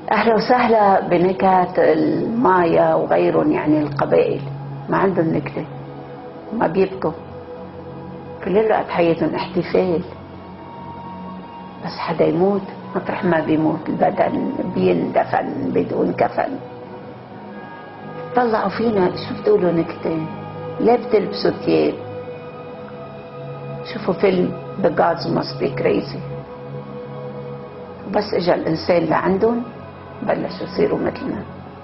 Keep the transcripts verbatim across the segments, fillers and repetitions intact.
أهلا وسهلا بنكت المايا وغيرهم، يعني القبائل ما عندهم نكتة، ما بيبكوا كل الوقت، حياتهم احتفال. بس حدا يموت مطرح ما بيموت البدن بيندفن بدون كفن. طلعوا فينا شو بتقولوا نكتة؟ ليه بتلبسوا ثياب؟ شوفوا فيلم The Gods Must Be Crazy، بس اجا الانسان لعندهم بلشوا يصيروا مثلنا.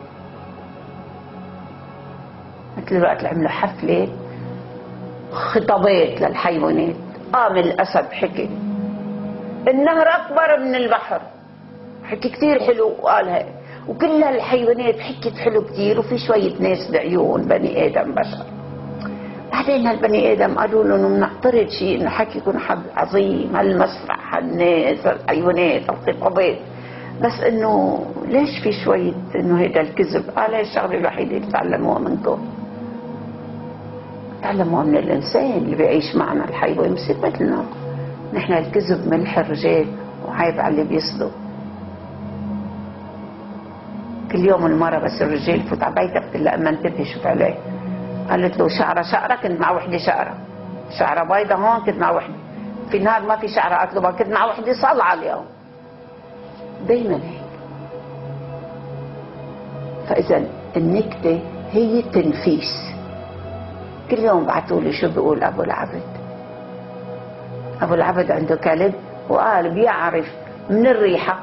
مثل الوقت اللي عملوا حفلة خطابات للحيوانات، قام الأسد حكي النهر أكبر من البحر، حكي كتير حلو وقالها، وكل الحيوانات حكت حلو كتير، وفي شوية ناس بعيون بني آدم بشر. بعدين هالبني آدم قالوا له إنه بنعترض شيء، إنه حكيكم حد عظيم، هالمسرح، هالناس، هالحيوانات، الخطابات، بس إنه ليش في شوية إنه هيدا الكذب؟ قال هي الشغلة الوحيدة اللي تعلموها منكم، تعلموها من الإنسان اللي بيعيش معنا. الحيوان بصير مثلنا نحن، الكذب ملح الرجال وعيب على اللي بيصدق. كل يوم المرة بس الرجال فوت على بيتها بتقول لها اما انتبهي شوف عليه، قالت له شعره شعره، كنت مع وحده شعره شعره بيضة هون، كنت مع وحده، في نهار ما في شعره، قالت له كنت مع وحده صلعه اليوم. دايما هيك. فاذا النكته هي تنفيس. كل يوم بعثوا لي شو بيقول ابو العبد. ابو العبد عنده كلب، وقال بيعرف من الريحه.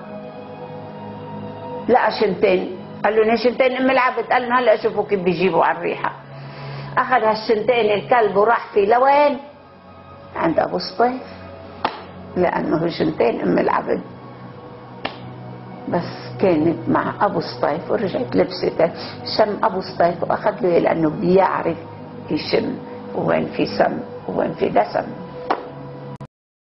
لقى شنتين، قال له شنتين ام العبد، قال له هلا شوفوا كيف بيجيبوا على الريحه. اخذ هالشنتين الكلب وراح في لوين؟ عند ابو الصيف، لانه شنتين ام العبد بس كانت مع ابو الصيف، ورجعت لبسته شم ابو الصيف واخذ له، لانه بيعرف يشم وين في سم وين في دسم.